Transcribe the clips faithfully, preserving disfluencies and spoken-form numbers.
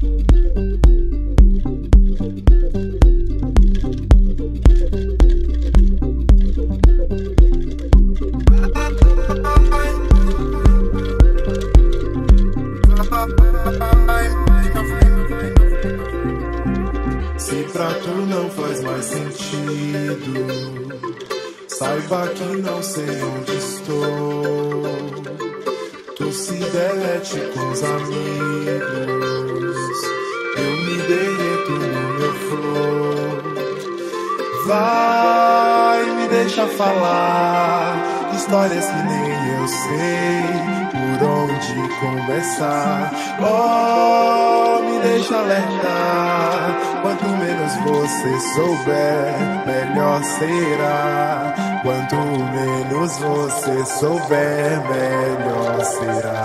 Se pra tu não faz mais sentido, saiba que não sei onde estou. Tu se derrete com os amigos, eu me derreto no meu flow. Vai, me deixa falar histórias que nem eu sei por onde começar. Oh, me deixa alertar, quanto menos você souber, melhor será. Quanto menos você souber, melhor será.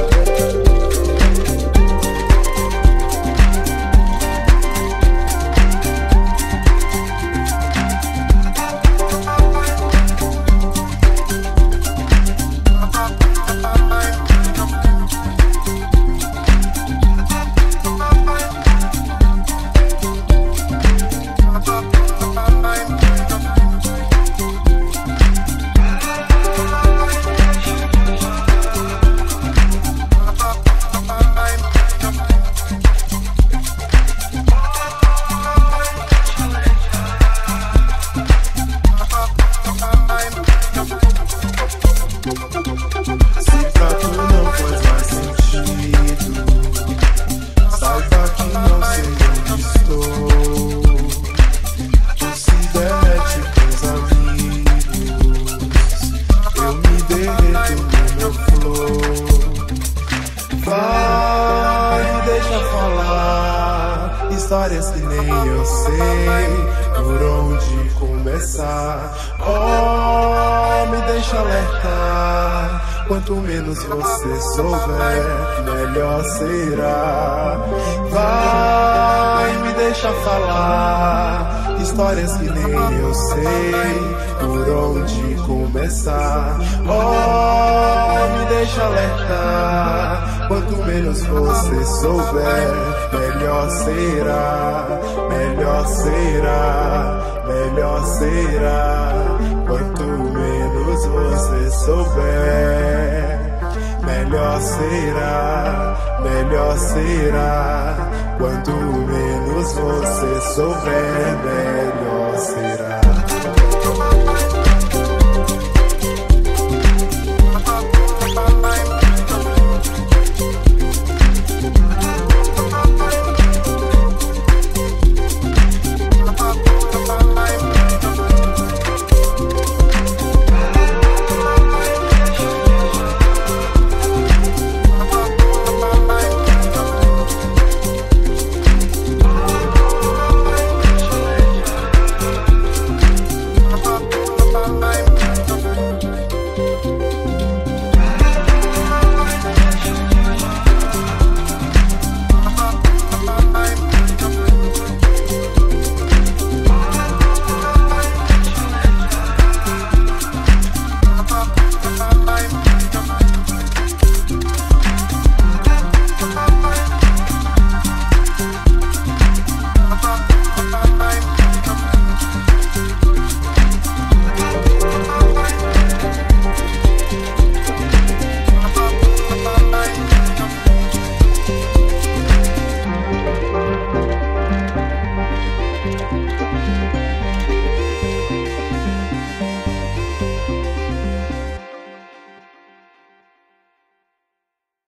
Se pra tu não faz mais sentido, saiba que não sei onde estou. Tu se derrete com os amigos, eu me derreto no meu flow. Vai, deixa falar histórias que nem eu sei por onde começar. Oh, me deixa alertar, quanto menos você souber, melhor será. Vai, me deixa falar histórias que nem eu sei por onde começar. Oh, me deixa alertar, quanto menos você souber, melhor será. Melhor será, melhor será. Quanto menos você souber, melhor será, melhor será. Quanto menos você souber, melhor será.